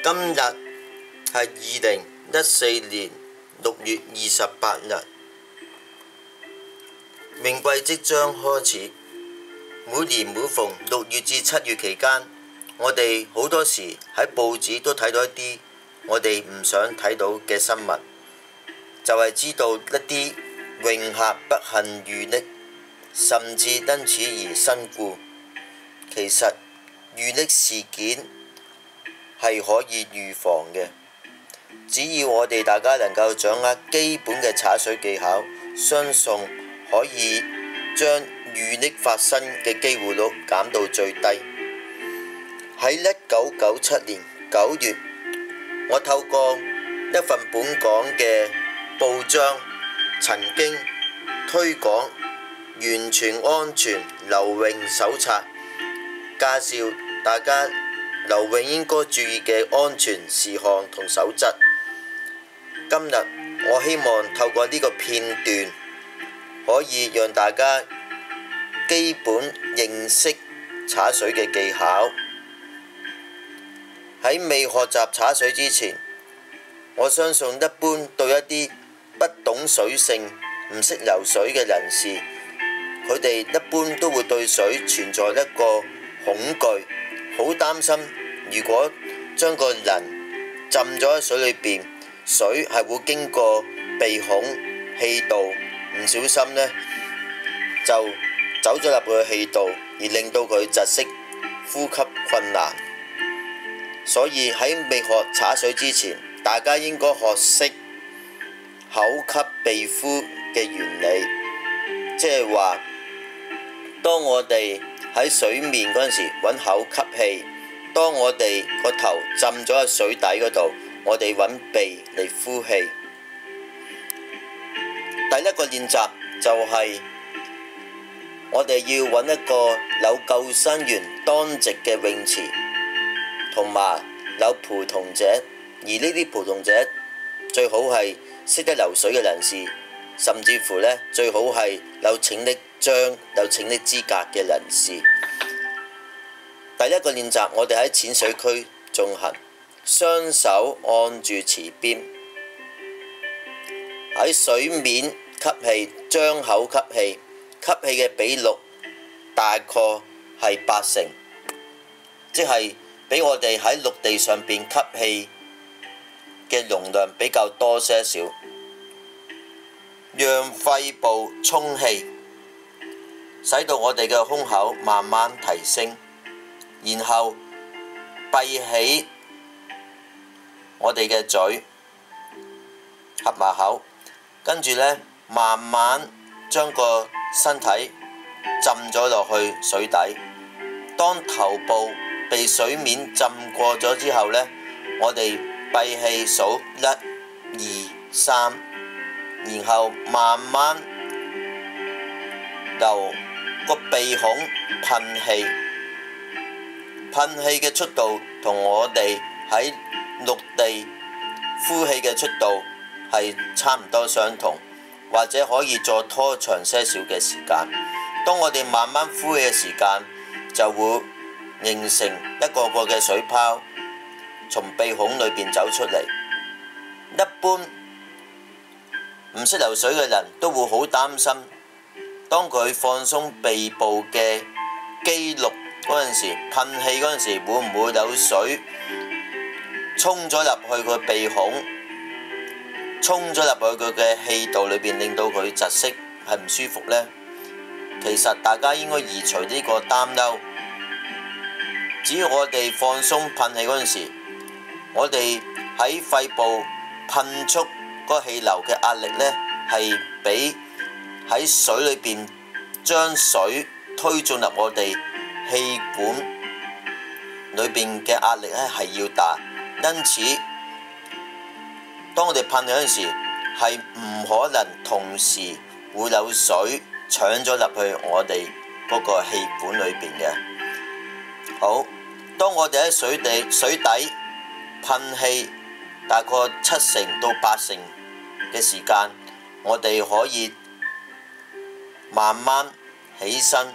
今日係2014年6月28日，泳季即將開始。每年每逢6月至7月期間，我哋好多時喺報紙都睇到一啲我哋唔想睇到嘅新聞，就係知道一啲泳客不幸遇溺，甚至因此而身故。其實遇溺事件係可以預防嘅，只要我哋大家能夠掌握基本嘅踩水技巧，相信可以將遇溺發生嘅機會率減到最低。喺1997年9月，我透過一份本港嘅報章曾經推廣完全安全游泳手冊，介紹大家游泳應該注意嘅安全事項同守則。今日我希望透過呢個片段，可以讓大家基本認識踩水嘅技巧。喺未學習踩水之前，我相信一般對一啲不懂水性、唔識游水嘅人士，佢哋一般都會對水存在一個恐懼，好擔心如果將個人浸咗喺水裏邊，水係會經過鼻孔、氣道，唔小心呢就走咗入去氣道，而令到佢窒息、呼吸困難。所以喺未學踩水之前，大家應該學識口吸鼻呼嘅原理，即係話當我哋喺水面嗰陣時揾口吸氣，當我哋個頭浸咗喺水底嗰度，我哋揾鼻嚟呼氣。第一個練習就係我哋要揾一個有救生員當值嘅泳池，同埋有陪同者，而呢啲陪同者最好係識得游水嘅人士，甚至乎呢最好係有拯溺章、有拯溺資格嘅人士。第一個練習，我哋喺淺水區進行，雙手按住池邊，喺水面吸氣，張口吸氣，吸氣嘅比率大概係80%，即係比我哋喺陸地上邊吸氣嘅容量比較多些少。讓肺部充氣，使到我哋嘅胸口慢慢提升，然後閉起我哋嘅嘴，合埋口，跟住呢，慢慢將個身體浸咗落去水底。當頭部被水面浸過咗之後呢，我哋閉氣數1、2、3，然後慢慢由個鼻孔噴氣。噴氣嘅速度同我哋喺陸地呼氣嘅速度係差唔多相同，或者可以再拖長些少嘅時間。當我哋慢慢呼氣嘅時間，就會形成一個個嘅水泡從鼻孔裏邊走出嚟。一般唔識游水嘅人都會好擔心，當佢放鬆鼻部嘅肌肉嗰陣時，噴氣嗰陣時，會唔會有水衝咗入去佢鼻孔，衝咗入去佢嘅氣道裏邊，令到佢窒息，係唔舒服呢？其實大家應該移除呢個擔憂。只要我哋放鬆噴氣嗰陣時，我哋喺肺部噴出嗰個氣流嘅壓力呢，係比喺水裏邊將水推進入我哋氣管裏邊嘅壓力呢係要大。因此，當我哋噴氣嗰陣時，係唔可能同時會有水搶咗入去我哋嗰個氣管裏邊嘅。好，當我哋喺水底噴氣大概70%到80%嘅時間，我哋可以慢慢起身，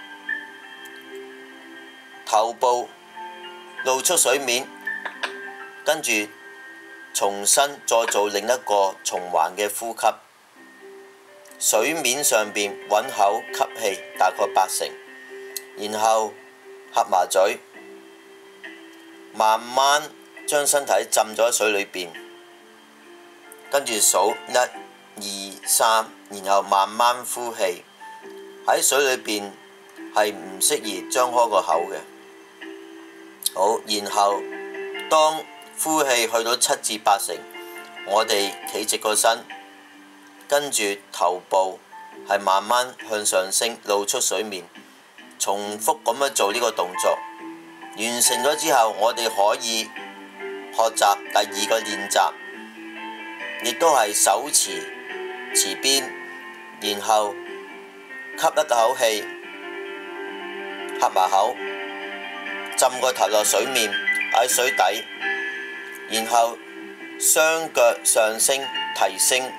頭部露出水面， 跟住重新再做另一個循環嘅呼吸。水面上邊揾口吸氣，大概80，然後合埋嘴，慢慢將身體浸咗喺水裏邊，跟住數1、2、3，然後慢慢呼氣。喺水裏邊係唔適宜張開個口嘅。好，然後當呼氣去到7至8成，我哋企直個身，跟住頭部係慢慢向上升，露出水面，重複咁樣做呢個動作。完成咗之後，我哋可以學習第2個練習，亦都係手持邊，然後吸一口氣，合埋口，浸個頭落水面喺水底，然後雙腳上升提升，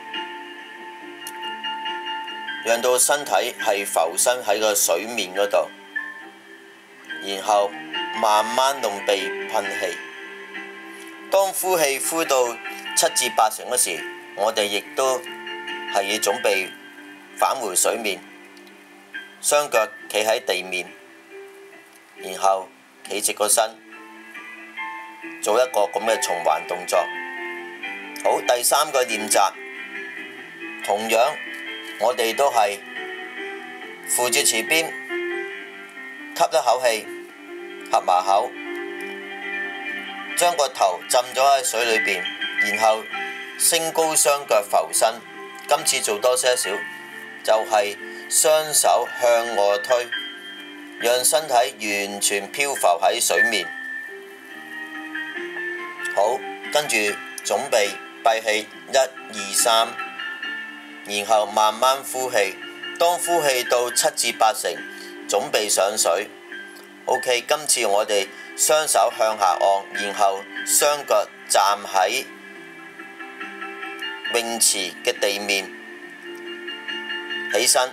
讓到身體係浮身喺個水面嗰度，然後慢慢用鼻噴氣。當呼氣呼到7至8成嗰時，我哋亦都係要準備返回水面，雙腳企喺地面，然後企直個身，做一個咁嘅循環動作。好，第3個練習，同樣我哋都係扶住池邊，吸一口氣，合埋口，將個頭浸咗喺水裏邊，然後升高雙腳浮身。今次做多些少，就係雙手向外推，讓身體完全漂浮喺水面。好，跟住準備閉氣1、2、3，然後慢慢呼氣。當呼氣到7至8成，準備上水。OK， 今次我哋雙手向下按，然後雙腳站喺泳池嘅地面，起身。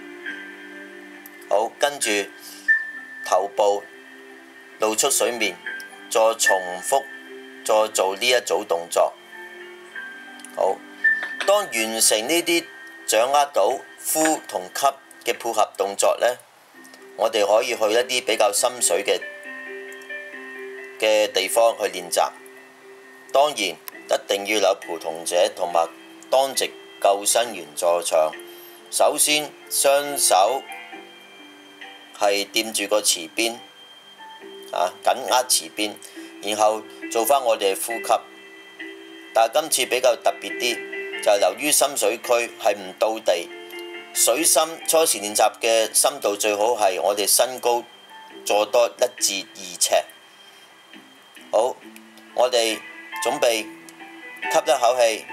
好，跟住頭部露出水面，再重複再做呢一組動作。好，當完成呢啲掌握到呼同吸嘅配合動作呢，我哋可以去一啲比較深水嘅地方去練習。當然一定要有陪同者同埋當值救生員在場。首先雙手係掂住個池邊，緊握池邊，然後做返我哋嘅呼吸。但係今次比較特別啲，就係由於深水區係唔到地，水深初時練習嘅深度最好係我哋身高再多1至2尺。好，我哋準備吸一口氣，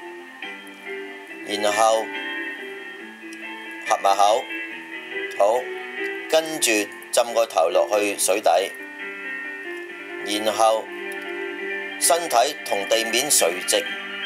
然後合埋口。好，跟住浸個頭落去水底，然後身體同地面垂直，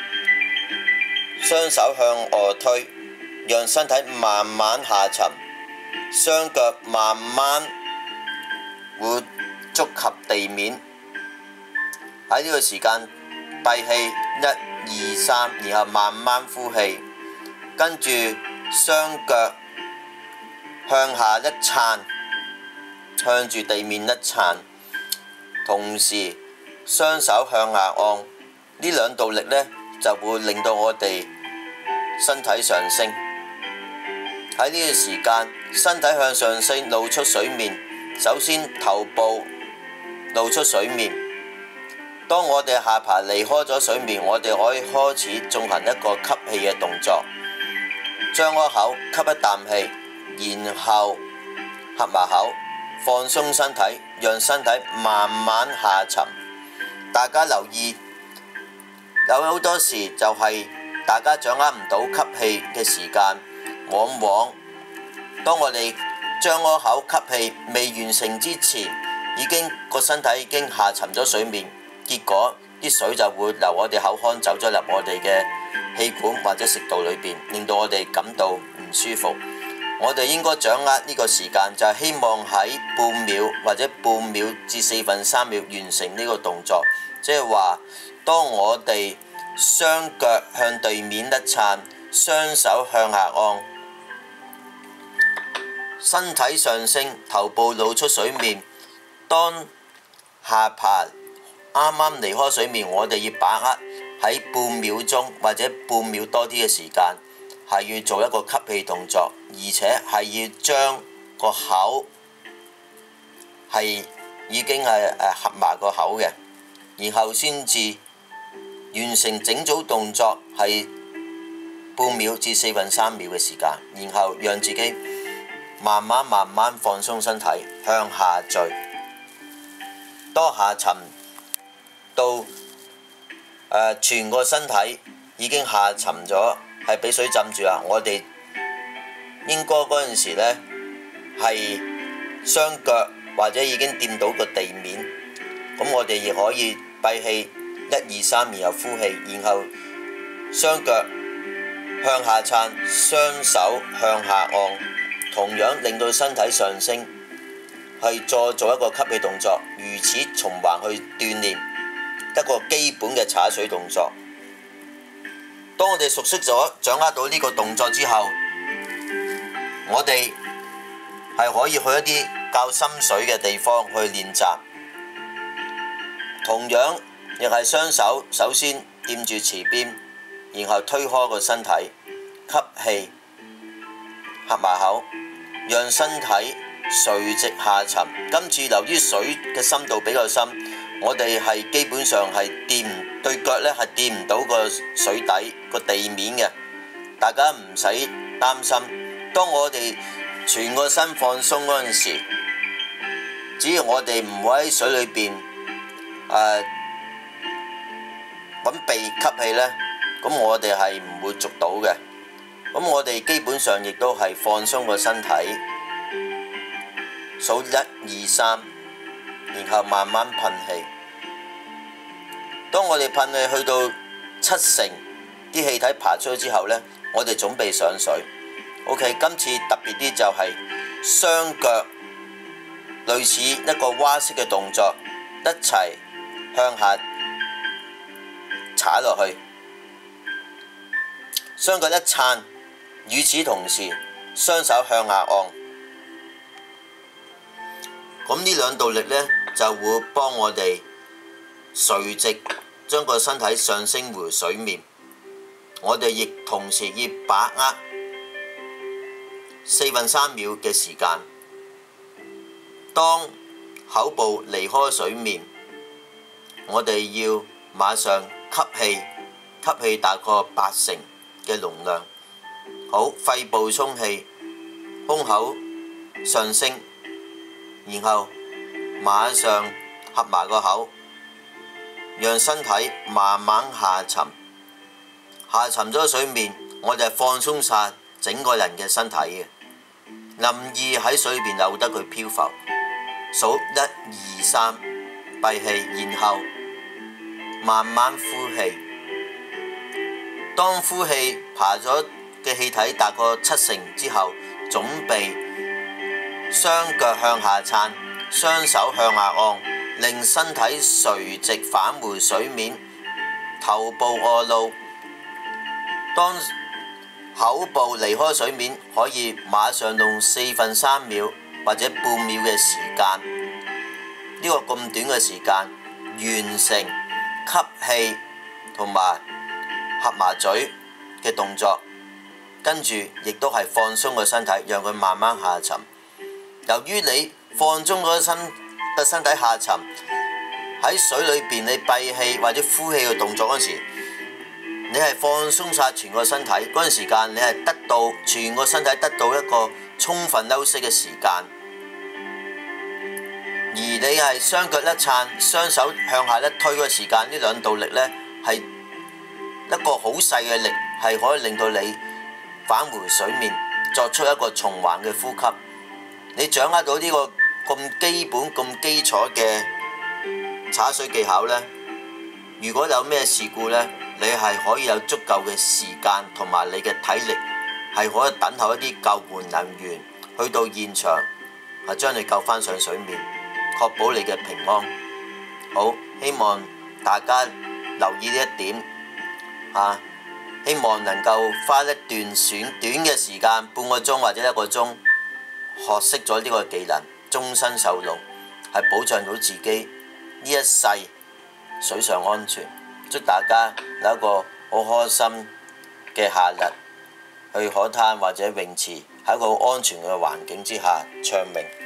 雙手向外推，讓身體慢慢下沉，雙腳慢慢會觸及地面。喺呢個時間閉氣1、2、3，然後慢慢呼氣，跟住雙腳向下一撐，向住地面一撐，同時雙手向下按。呢兩道力呢，就會令到我哋身體上升。喺呢個時間，身體向上升，露出水面。首先頭部露出水面。當我哋下巴離開咗水面，我哋可以開始進行一個吸氣嘅動作。張開口吸一啖氣，然後合埋口，放鬆身體，讓身體慢慢下沉。大家留意，有好多時就係大家掌握唔到吸氣嘅時間，往往當我哋張開口吸氣未完成之前，個身體已經下沉咗水面。結果啲水就會由我哋口腔走咗入我哋嘅氣管或者食道裏邊，令到我哋感到唔舒服。 我哋應該掌握呢個時間，就係希望喺半秒或者半秒至3/4秒完成呢個動作。即係話，當我哋雙腳向地面一撐，雙手向下按，身體上升，頭部露出水面。當下巴啱啱離開水面，我哋要把握喺半秒鐘或者半秒多啲嘅時間，係要做一個吸氣動作，而且係要將個口係已經係合埋個口嘅，然後先至完成整組動作係半秒至3/4秒嘅時間，然後讓自己慢慢放鬆身體，向下墜。當下沉到全個身體已經下沉咗，係俾水浸住啦。我哋應該嗰陣時呢係雙腳或者已經掂到個地面，咁我哋亦可以閉氣1、2、3，然後呼氣，然後雙腳向下撐，雙手向下按，同樣令到身體上升，去再做一個吸氣動作，如此循環去鍛鍊一個基本嘅踩水動作。當我哋熟悉咗、掌握到呢個動作之後，我哋係可以去一啲較深水嘅地方去練習。同樣亦係雙手首先掂住池邊，然後推開個身體，吸氣，合埋口，讓身體垂直下沉。今次由於水嘅深度比較深，我哋係基本上係對腳呢係掂唔到個水底個地面嘅。大家唔使擔心，當我哋全個身放鬆嗰陣時，只要我哋唔會喺水裏邊揾鼻吸氣呢，咁我哋係唔會捉到嘅。咁我哋基本上亦都係放鬆個身體，數1、2、3，然後慢慢噴氣。當我哋噴氣去到70%，啲氣體爬出去之後呢，我哋準備上水。OK， 今次特別啲就係雙腳類似一個蛙式嘅動作，一齊向下踩落去，雙腳一撐，與此同時雙手向下按。咁呢兩道力呢，就會幫我哋垂直將個身體上升回水面。我哋亦同時要把握3/4秒嘅時間。當口部離開水面，我哋要馬上吸氣，吸氣大概80%嘅容量。好，肺部充氣，胸口上升，然後馬上合埋個口，讓身體慢慢下沉。下沉咗水面，我哋放鬆晒整個人嘅身體嘅，任意喺水邊由得佢漂浮。數1、2、3，閉氣，然後慢慢呼氣。當呼氣爬咗嘅氣體大概70%之後，準備雙腳向下撐，雙手向下按，令身體垂直返回水面，頭部外露。當口部離開水面，可以馬上用3/4秒或者半秒嘅時間，呢個咁短嘅時間完成吸氣同埋合埋嘴嘅動作，跟住亦都係放鬆個身體，讓佢慢慢下沉。由於你放鬆咗身體下沉，喺水裏邊你閉氣或者呼氣嘅動作嗰時，你係放鬆晒全個身體，嗰陣時間你係得到全個身體得到一個充分休息嘅時間。而你係雙腳一撐，雙手向下一推嘅時間，呢兩道力呢係一個好細嘅力，係可以令到你返回水面，作出一個循環嘅呼吸。你掌握到呢個咁基本、咁基礎嘅踩水技巧呢，如果有咩事故呢，你係可以有足夠嘅時間同埋你嘅體力係可以等候一啲救援人員去到現場，係將你救翻上水面，確保你嘅平安。好，希望大家留意呢一點啊！希望能夠花一段短嘅時間，半個鐘或者1個鐘，學識咗呢個技能，終身受用，係保障到自己呢一世水上安全。祝大家有一個好開心嘅夏日，去海灘或者泳池喺一個安全嘅環境之下暢泳。